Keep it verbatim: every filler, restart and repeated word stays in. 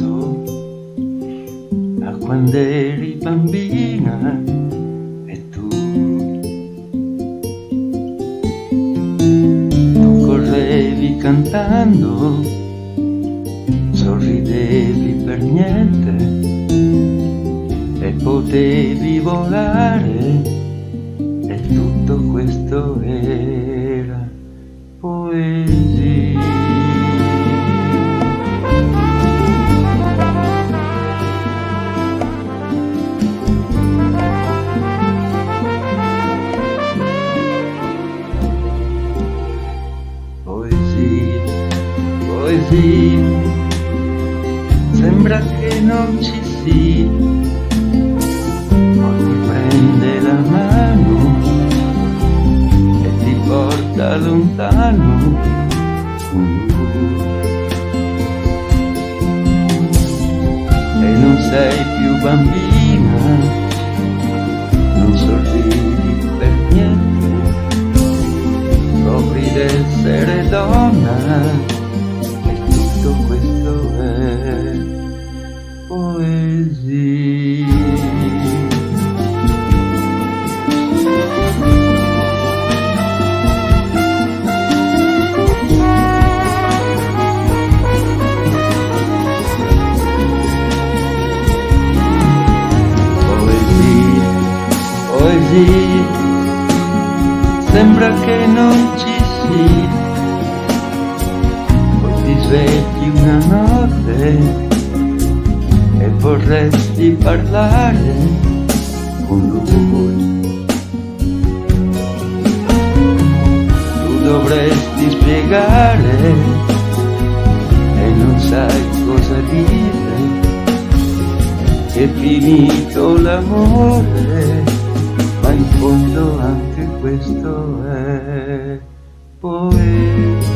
ripenso a quando eri bambina e tu, tu correvi cantando, sorridevi per niente e potevi volare, e tutto questo era poesia. Poesia, poesia, sembra che non ci sia, poi ti prende la mano e ti porta lontano. E non sei più bambina, non sorridi per niente, scopri d'essere donna, e tutto questo è poesia. Poesia, sembra che non ci sia, poi ti svegli una notte e vorresti parlare con lui. Tu dovresti spiegare e non sai cosa dire, è finito l'amore, ma in fondo anche questo è poesia.